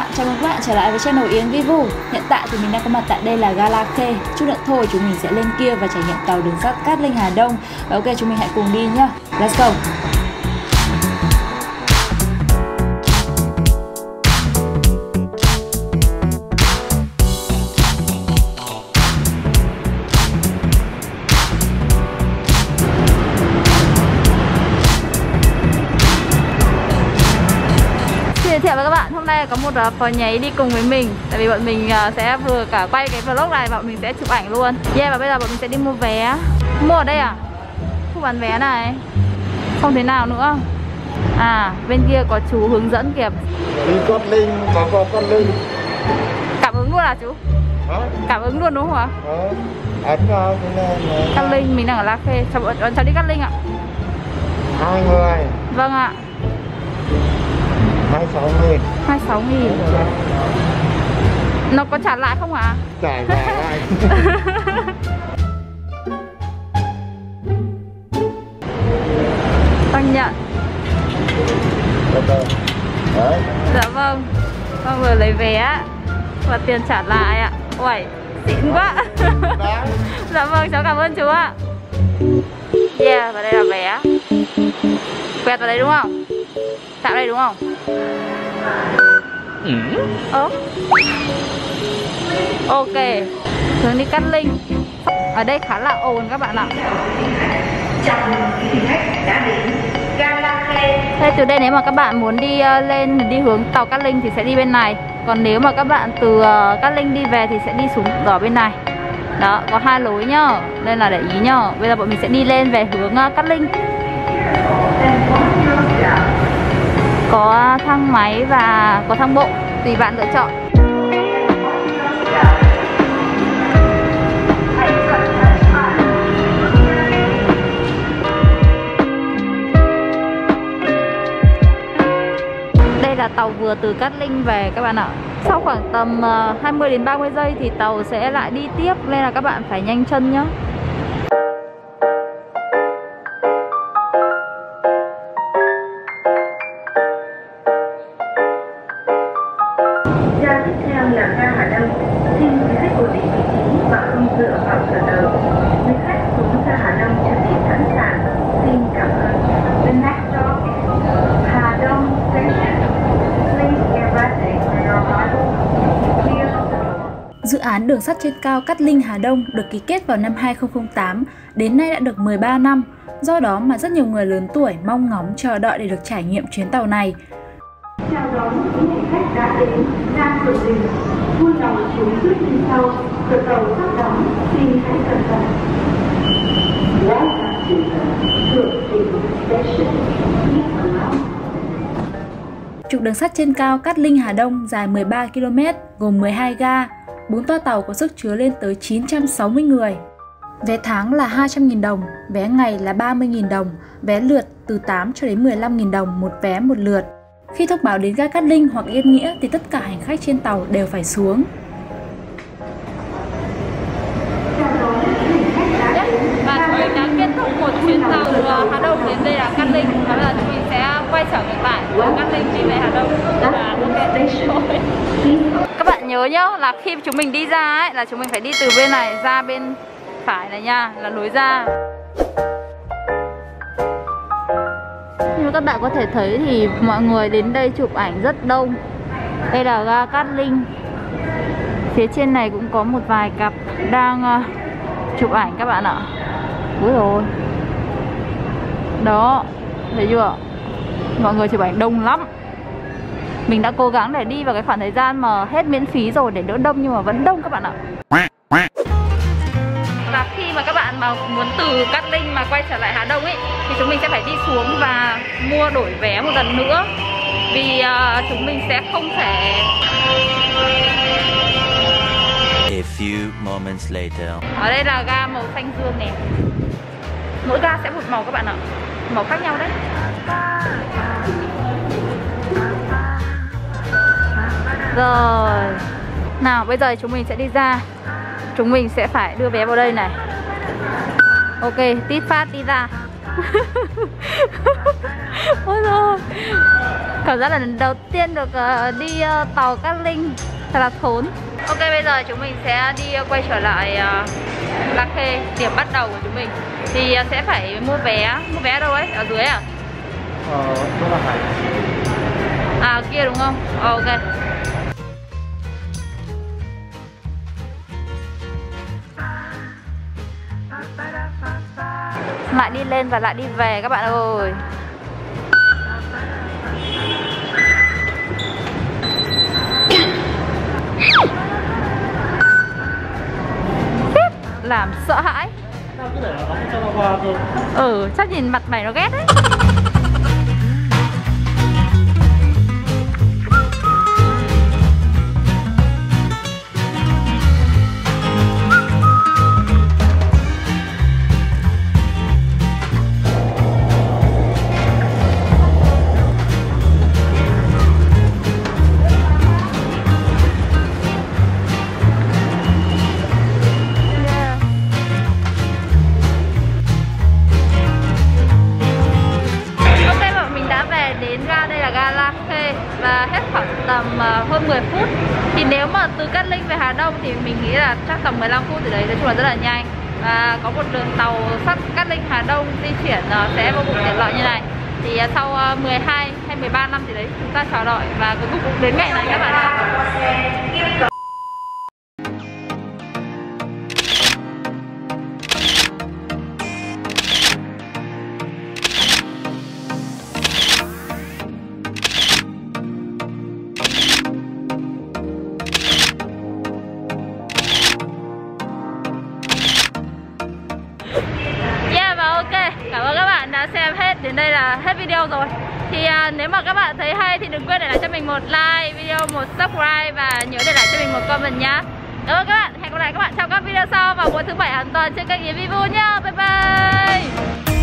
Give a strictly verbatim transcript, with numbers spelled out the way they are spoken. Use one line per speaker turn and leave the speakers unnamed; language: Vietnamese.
bạn, chào mừng các bạn trở lại với channel Yến Vivu. Hiện tại thì mình đang có mặt tại đây là ga La Khê. Chút nữa thôi chúng mình sẽ lên kia và trải nghiệm tàu đường sắt Cát Linh Hà Đông. Và ok, chúng mình hãy cùng đi nhá. Let's go. Giới thiệu với các bạn, hôm nay có một uh, phó nháy đi cùng với mình. Tại vì bọn mình uh, sẽ vừa cả quay cái vlog này, bọn mình sẽ chụp ảnh luôn. Yeah, và bây giờ bọn mình sẽ đi mua vé. Mua ở đây à? Khu bán vé này. Không thế nào nữa. À, bên kia có chú hướng dẫn kìa.
Đi Cát Linh, có có Cát Linh.
Cảm ứng luôn à chú?
Hả?
Cảm ứng luôn đúng không ạ?
Ờ, ấn vào cái này.
Cát Linh, mình đang ở La Khê. Cháu, cháu, cháu đi Cát Linh ạ?
Hai người.
Vâng ạ.
hai mươi sáu nghìn.
hai mươi sáu nghìn. Nó có trả lại không hả?
Trả lại.
Tăng nhận.
Đấy.
Dạ vâng. Con vừa lấy vé và tiền trả lại ạ. Uầy, xịn quá. Dạ vâng, cháu cảm ơn chú ạ. Yeah, và đây là vé. Quẹt vào đây đúng không? Chạm đây đúng không? Ừ. Ơ. Ok. Hướng đi Cát Linh. Ở đây khá là ồn các bạn ạ.
Chào mừng quý vị khách đã đến ga La Khê.
Thế từ đây nếu mà các bạn muốn đi uh, lên đi hướng tàu Cát Linh thì sẽ đi bên này. Còn nếu mà các bạn từ uh, Cát Linh đi về thì sẽ đi xuống ở bên này. Đó, có hai lối nhá. Nên là để ý nhá. Bây giờ bọn mình sẽ đi lên về hướng uh, Cát Linh. Có thang máy và có thang bộ, tùy bạn lựa chọn. Đây là tàu vừa từ Cát Linh về các bạn ạ. Sau khoảng tầm hai mươi đến ba mươi giây thì tàu sẽ lại đi tiếp, nên là các bạn phải nhanh chân nhé.
Ga tiếp theo là ga Hà Đông. Xin quý khách ổn định vị trí và không dựa vào cửa đầu. Quý khách xuống ga Hà Đông chuẩn bị sẵn sàng. Xin cảm ơn. The next stop is Hà Đông Station. Please get ready for your arrival.
Dự án đường sắt trên cao Cát Linh Hà Đông được ký kết vào năm hai nghìn không trăm lẻ tám, đến nay đã được mười ba năm. Do đó mà rất nhiều người lớn tuổi mong ngóng chờ đợi để được trải nghiệm chuyến tàu này.
Chào đón quý vị khách đã đến ga Cửa Đình. Vui lòng chú ý trên sau, cửa tàu sắp đóng, xin hãy cẩn thận. Welcome to the Cửa Đình Station.
Trục đường sắt trên cao Cát Linh Hà Đông dài mười ba ki lô mét, gồm mười hai ga, bốn toa tàu có sức chứa lên tới chín trăm sáu mươi người. Vé tháng là hai trăm nghìn đồng, vé ngày là ba mươi nghìn đồng, vé lượt từ tám cho đến mười lăm nghìn đồng một vé một lượt. Khi thông báo đến ga Cát Linh hoặc Yên Nghĩa thì tất cả hành khách trên tàu đều phải xuống. Và chúng mình đã kết thúc một chuyến tàu Hà Đông đến đây là Cát Linh. Và bây giờ chúng mình sẽ quay trở ngược lại từ Cát Linh đến đây Hà Đông. Các bạn nhớ nhá, là khi chúng mình đi ra ấy, là chúng mình phải đi từ bên này ra bên phải này nha, là lối ra. Như các bạn có thể thấy thì mọi người đến đây chụp ảnh rất đông. Đây là ga Cát Linh. Phía trên này cũng có một vài cặp đang uh, chụp ảnh các bạn ạ. Úi rồi. Đó, thấy chưa? Mọi người chụp ảnh đông lắm. Mình đã cố gắng để đi vào cái khoảng thời gian mà hết miễn phí rồi để đỡ đông, nhưng mà vẫn đông các bạn ạ. Và khi mà các bạn mà muốn từ Cát Linh mà quay trở lại Hà Đông ấy thì chúng mình sẽ phải đi xuống và mua đổi vé một lần nữa. Vì uh, chúng mình sẽ không thể.
A few moments later.
Ở đây là ga màu xanh dương nè. Mỗi ga sẽ một màu các bạn ạ. Màu khác nhau đấy. Rồi. Nào bây giờ chúng mình sẽ đi ra. Chúng mình sẽ phải đưa vé vào đây này. Ok, tít phát đi ra. Ôi rồi. Cảm giác là lần đầu tiên được uh, đi uh, tàu Cát Linh, thật là thốn. Ok, bây giờ chúng mình sẽ đi uh, quay trở lại uh, La Khê, điểm bắt đầu của chúng mình. Thì uh, sẽ phải mua vé, mua vé đâu ấy? Ở dưới à?
Ờ, chỗ là Hải.
À, kia đúng không? Ờ, ok. Lại đi lên và lại đi về các bạn ơi. Làm sợ hãi. Ừ, chắc nhìn mặt mày nó ghét đấy. Và hết khoảng tầm uh, hơn mười phút. Thì nếu mà từ Cát Linh về Hà Đông thì mình nghĩ là chắc tầm mười lăm phút thì đấy, nói chung là rất là nhanh. Và có một đường tàu sắt Cát Linh Hà Đông di chuyển uh, sẽ vô cùng tiện lợi như này. Thì uh, sau uh, mười hai hay mười ba năm thì đấy chúng ta chờ đợi và cuối cùng cũng đến ngày này các bạn ạ. Cảm ơn các bạn đã xem hết, đến đây là hết video rồi. Thì à, nếu mà các bạn thấy hay thì đừng quên để lại cho mình một like video, một subscribe và nhớ để lại cho mình một comment nhá. Cảm ơn các bạn, hẹn gặp lại các bạn trong các video sau vào mỗi thứ bảy hàng tuần trên kênh Yến Vi Vu nhá. Bye bye.